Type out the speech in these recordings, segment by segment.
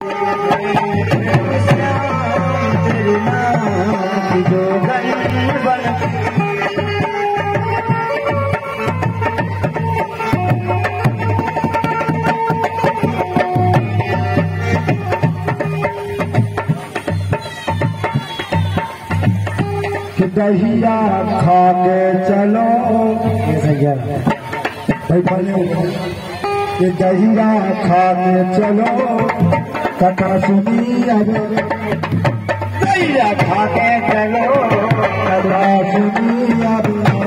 दहिया खा के चलो भाई पहले कि दहिया खा के चलो कथा सुनी अब दहिया खा के चलो कथा सुनी अब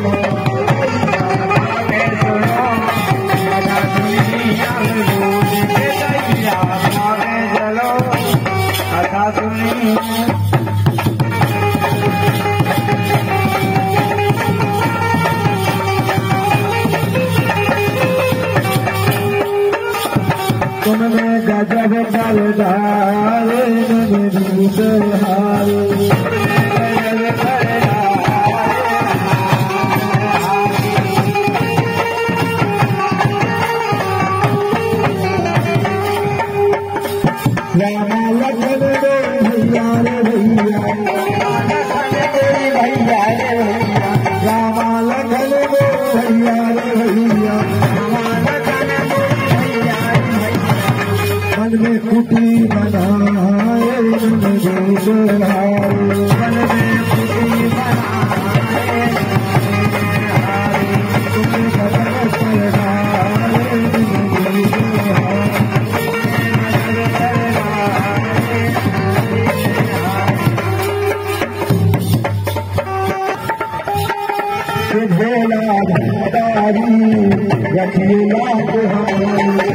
दहिया खा के चलो कथा सुनी तुमने गजब चलदारे रामा लखन भैया रे भैया रामा लखन भैया रे भैया मन में कुटी बनाए मन में कुटी बनाए भोला भंडारी रखिएगा हमारी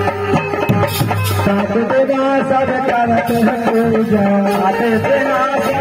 सब करते हैं पूजा